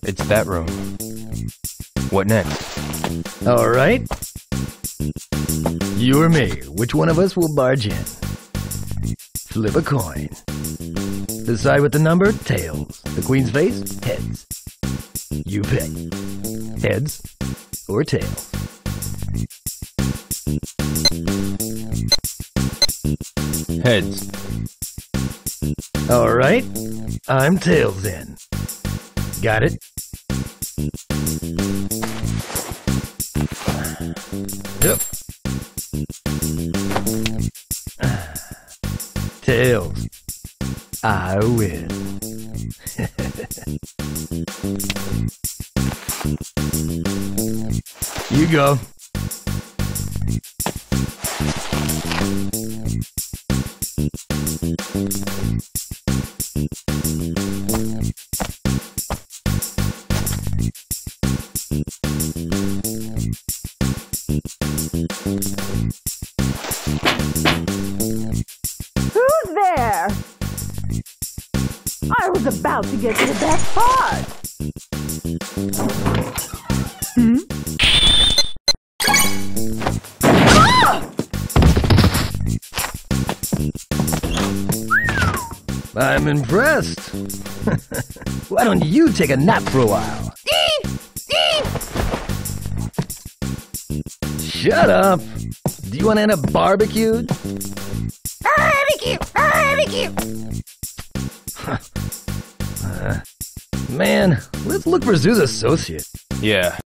It's that room. What next? All right. You or me, which one of us will barge in? Flip a coin. Decide with the number, tails. The queen's face, heads. You pick. Heads or tails. Heads. All right. I'm tails then. Got it? Yep. Tails. I win. You go. Who's there? I was about to get to the best part. I'm impressed. Why don't you take a nap for a while? Shut up. Do you want to end up barbecued? Barbecue! Barbecue! Man, let's look for Zoo's associate. Yeah.